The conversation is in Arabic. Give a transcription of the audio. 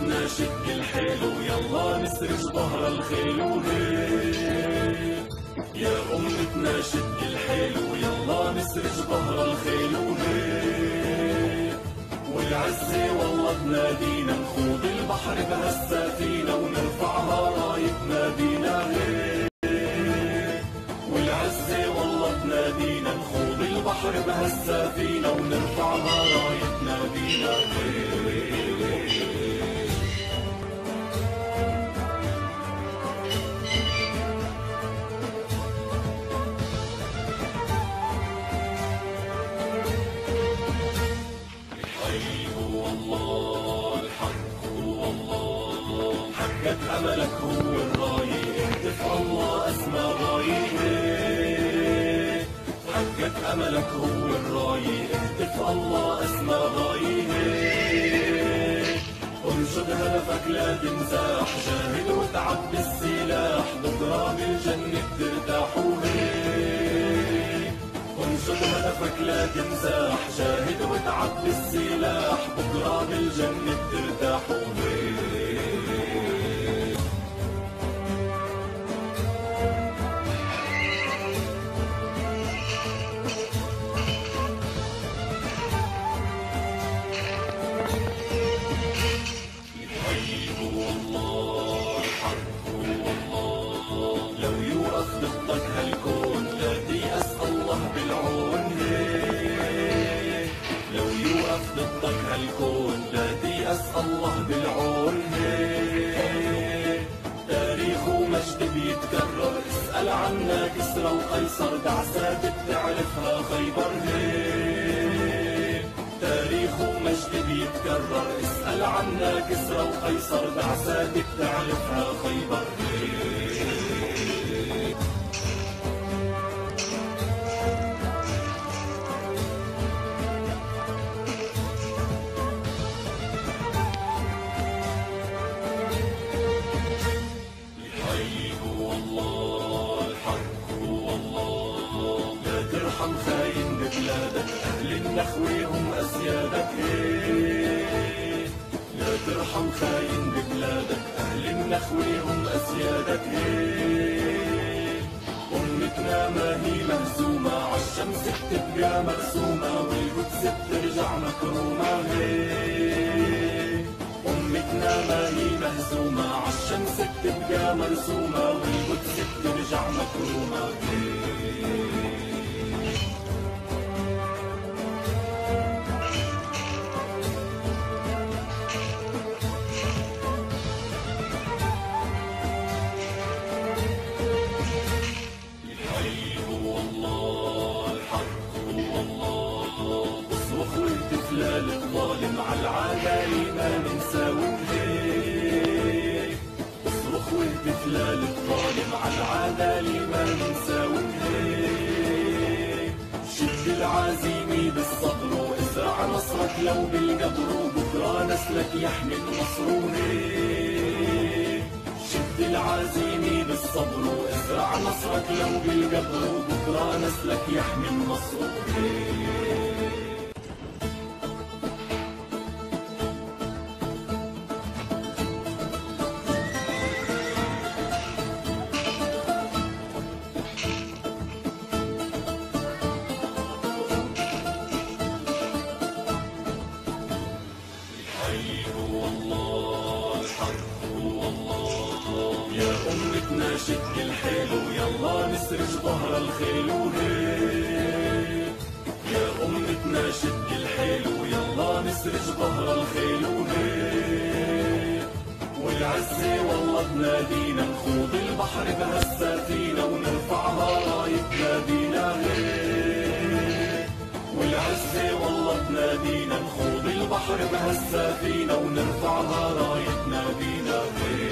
أمتنا شد الحيل ويلا نسرج ظهر الخيل وهيك. يا أمتنا شد الحيل ويلا نسرج ظهر الخيل وهيك. والعزة والله تنادينا نخوض البحر بهالسفينة ونرفعها راية نادينا هيك. والعزة والله تنادينا نخوض البحر بهالسفينة ونرفعها راية نادينا هيك. حقق أملك هو الراية اهتف الله أسمى غاية. حقق أملك هو الراية اهتف الله أسمى غاية. انشد هدفك لا تنزاح جاهد وتعب بالسلاح بكرة بالجنة ترتاح وهيك. انشد هدفك لا تنزاح جاهد وتعب بالسلاح بكرة بالجنة ترتاح وهيك. لو يوقف ضدك هالكون لا تيأس الله بالعون هيك. لو يوقف ضدك هالكون لا تيأس الله بالعون هيك. تاريخ ومجد بيتكرر اسأل عنا كسرى وقيصر دعسات بتعرفها خيبر هيك. تاريخ ومجد بيتكرر اسأل عنا كسرى وقيصر دعسات بتعرفها خيبر هيك. خاين ببلادك أهل النخوة هم أسيادك هيك. لا ترحم خاين ببلادك أهل النخوة هم أسيادك هيك. أمتنا ما هي مهزومة عالشمس بتبقى مرسومة والقدس بترجع مكرومة هيك. أمتنا ما هي مهزومة عالشمس بتبقى مرسومة والقدس بترجع مكرومة هيك. الاحتلال الظالم عالعدالة ما ننسى ونهيك. اصرخ والاحتلال الظالم عالعدالة ما ننسى ونهيك. شد العزيمة بالصبر وازرع نصرك لو بالقبر وبكرة نسلك يحمي النصر ونهيك. شد العزيمة بالصبر وازرع نصرك لو بالقبر وبكرة نسلك يحمي النصر ونهيك. أمتنا شد الحيل ويلا نسرج ظهر الخيل وهيك. يا أمتنا شد الحيل ويلا نسرج ظهر الخيل وهيك. والعزة والله تنادينا نخوض البحر بهالسفينة ونرفعها راية نادينا هيك. والعزة والله تنادينا نخوض البحر بهالسفينة ونرفعها راية نادينا هيك.